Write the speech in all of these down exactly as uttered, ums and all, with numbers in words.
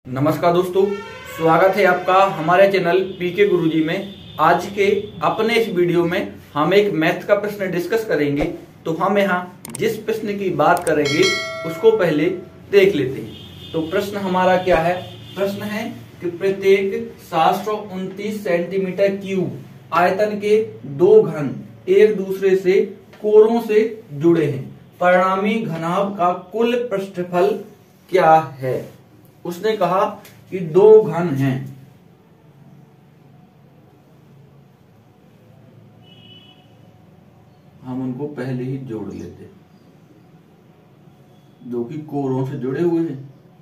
नमस्कार दोस्तों, स्वागत है आपका हमारे चैनल पीके गुरुजी में। आज के अपने इस वीडियो में हम एक मैथ का प्रश्न डिस्कस करेंगे। तो हम यहाँ जिस प्रश्न की बात करेंगे उसको पहले देख लेते हैं। तो प्रश्न हमारा क्या है? प्रश्न है कि प्रत्येक सात सौ उनतीस सेंटीमीटर क्यूब आयतन के दो घन एक दूसरे से कोरों से जुड़े हैं, परिणामी घनाभ का कुल पृष्ठफल क्या है? उसने कहा कि दो घन हैं, हम उनको पहले ही जोड़ लेते, जो कि कोरों से जुड़े हुए हैं।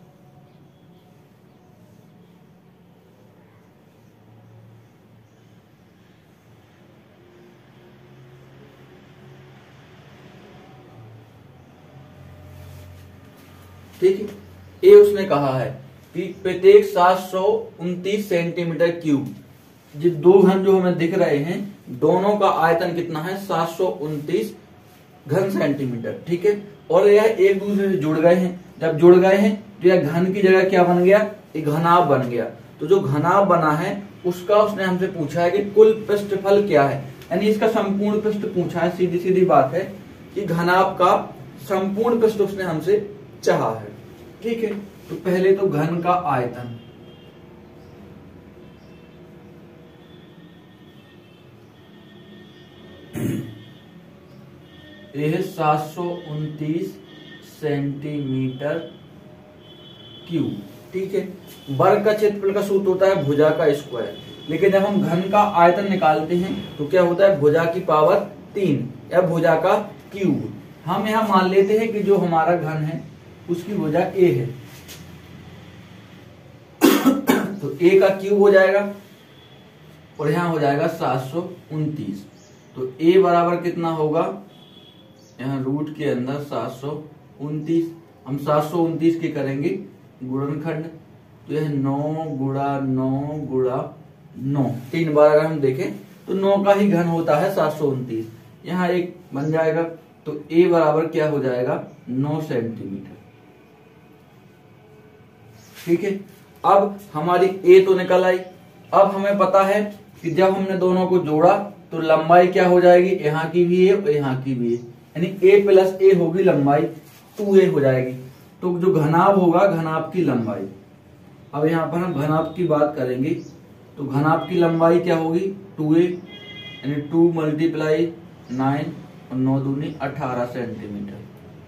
ठीक है, ए उसने कहा है कि प्रत्येक सात सौ उनतीस सेंटीमीटर क्यूब, ये दो घन जो हमें दिख रहे हैं दोनों का आयतन कितना है? सात सौ उनतीस घन सेंटीमीटर। ठीक है, और यह एक दूसरे से जुड़ गए हैं। जब जुड़ गए हैं तो यह घन की जगह क्या बन गया? एक घनाभ बन गया। तो जो घनाभ बना है उसका उसने हमसे पूछा है कि कुल पृष्ठफल क्या है, यानी इसका संपूर्ण पृष्ठ पूछा है। सीधी सीधी बात है कि घनाभ का संपूर्ण पृष्ठ उसने हमसे चाहा है। ठीक है, तो पहले तो घन का आयतन, यह सात सौ उनतीस सेंटीमीटर क्यूब। ठीक है, वर्ग का क्षेत्रफल का सूत्र होता है भुजा का स्क्वायर, लेकिन जब हम घन का आयतन निकालते हैं तो क्या होता है? भुजा की पावर तीन या भुजा का क्यूब। हम यहां मान लेते हैं कि जो हमारा घन है उसकी भुजा ए है, तो ए का क्यूब हो जाएगा और यहां हो जाएगा सात सौ उनतीस। तो ए बराबर कितना होगा? यहां रूट के अंदर सात सौ उनतीस, हम सात सौ उनतीस के करेंगे गुणनखंड, तो यह नौ गुणा नौ गुणा नौ, तीन बार अगर हम देखें तो नौ का ही घन होता है सात सौ उनतीस। यहां एक बन जाएगा, तो ए बराबर क्या हो जाएगा? नौ सेंटीमीटर। ठीक है, अब हमारी ए तो निकल आई। अब हमें पता है कि जब हमने दोनों को जोड़ा तो लंबाई क्या हो जाएगी? यहाँ की भी ए और यहाँ की भी ए, यानी ए प्लस ए होगी लंबाई, टू ए हो जाएगी। तो जो घनाभ होगा, घनाभ की लंबाई, अब यहाँ पर हम घनाभ की बात करेंगे तो घनाभ की लंबाई क्या होगी? टू ए, यानी टू मल्टीप्लाई नाइन और नौ दूनी अठारह सेंटीमीटर।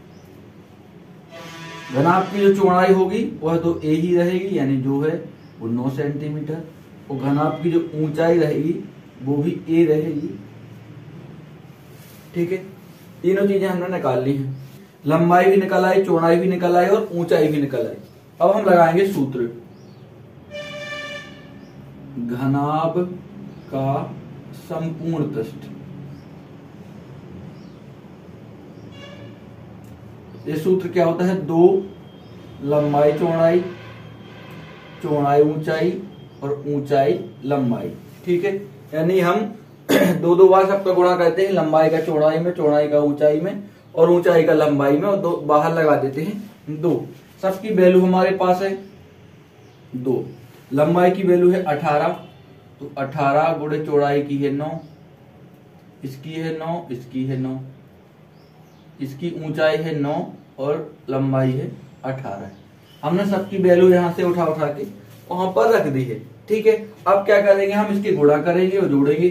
घनाभ की जो चौड़ाई होगी वह तो ए ही रहेगी, यानी जो है वो नौ सेंटीमीटर, और घनाभ की जो ऊंचाई रहेगी वो भी ए रहेगी। ठीक है, तीनों चीजें हमने निकाल ली हैं, लंबाई भी निकल आई, चौड़ाई भी निकल आई और ऊंचाई भी निकल आई। अब हम लगाएंगे सूत्र, घनाभ का संपूर्ण पृष्ठ। ये सूत्र क्या होता है? दो लंबाई चौड़ाई, चौड़ाई ऊंचाई और ऊंचाई लंबाई। ठीक है, यानी हम दो दो बार सबका गुणा करते हैं, लंबाई का चौड़ाई में, चौड़ाई का ऊंचाई में और ऊंचाई का लंबाई में, और दो बाहर लगा देते हैं दो। सबकी वैल्यू हमारे पास है दो। लंबाई की वैल्यू है अठारह, तो अठारह गुणे चौड़ाई की है नौ, इसकी है नौ, इसकी है नौ, इसकी ऊंचाई है नौ और लंबाई है अठारह। हमने सबकी वैल्यू यहां से उठा उठा के वहां पर रख दी है। ठीक है, अब क्या करेंगे? हम इसकी गुणा करेंगे और जोड़ेंगे।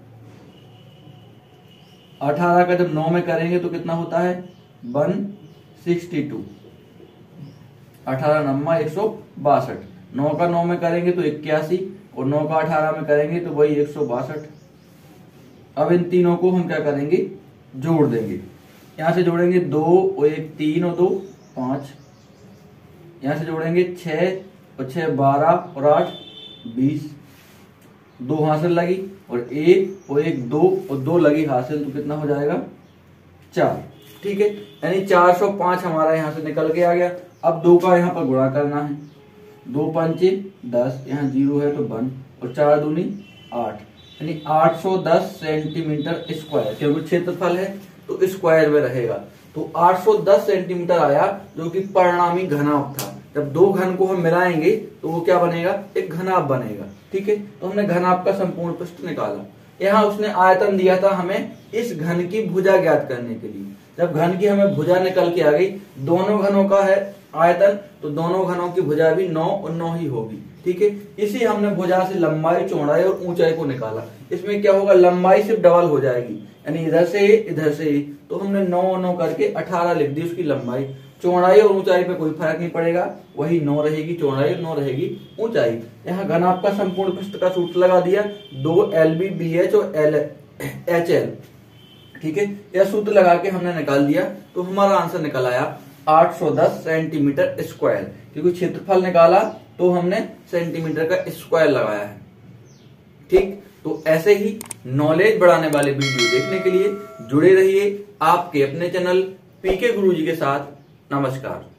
अठारह का जब नौ में करेंगे तो कितना होता है? वन सिक्सटी टू, अठारह नम्मा एक सौ बासठ। नौ का नौ में करेंगे तो इक्यासी, और नौ का अठारह में करेंगे तो वही एक सौ बासठ। अब इन तीनों को हम क्या करेंगे? जोड़ देंगे। यहां से जोड़ेंगे दो और एक तीन और दो पांच, यहां से जोड़ेंगे छह और छह बारह और आठ बीस, दो हासिल लगी और एक और एक दो और दो लगी हासिल, तो कितना हो जाएगा? चार। ठीक है, यानी चार सौ पांच हमारा यहां से निकल के आ गया। अब दो का यहाँ पर गुणा करना है, दो पंचे दस, यहाँ जीरो है तो वन, और चार दूनी आठ, यानी आठ सौ दस सेंटीमीटर स्क्वायर, क्योंकि क्षेत्रफल है तो स्क्वायर में रहेगा। तो आठ सौ दस सेंटीमीटर आया, जो कि परिणामी घनाभ था। जब दो घन को हम मिलाएंगे तो वो क्या बनेगा, एक घनाभ बनेगा। ठीक है, तो हमने घनाभ का संपूर्ण पृष्ठ निकाला। यहाँ उसने आयतन दिया था हमें इस घन की भुजा ज्ञात करने के लिए। जब घन की हमें भुजा निकल के आ गई, दोनों घनों का है आयतन, तो दोनों घनों की भुजा भी नौ और नौ ही होगी। ठीक है, इसी हमने भुजा से लंबाई, चौड़ाई और ऊंचाई को निकाला। इसमें क्या होगा, लंबाई सिर्फ डबल हो जाएगी, यानी इधर से इधर से, तो हमने नौ नौ करके अठारह लिख दी उसकी लंबाई। चौड़ाई और ऊंचाई पे कोई फर्क नहीं पड़ेगा, वही नौ रहेगी चौड़ाई, नौ रहेगी ऊंचाई। यहाँ घनाभ का संपूर्ण पृष्ठ का सूत्र लगा दिया, दो एल बी बी एच और एल एच एल। ठीक है, यह सूत्र लगा के हमने निकाल दिया, तो हमारा आंसर निकल आया आठ सौ दस सेंटीमीटर स्क्वायर। क्योंकि क्षेत्रफल निकाला तो हमने सेंटीमीटर का स्क्वायर लगाया है। ठीक, तो ऐसे ही नॉलेज बढ़ाने वाले वीडियो देखने के लिए जुड़े रहिए आपके अपने चैनल पीके गुरुजी के साथ। नमस्कार।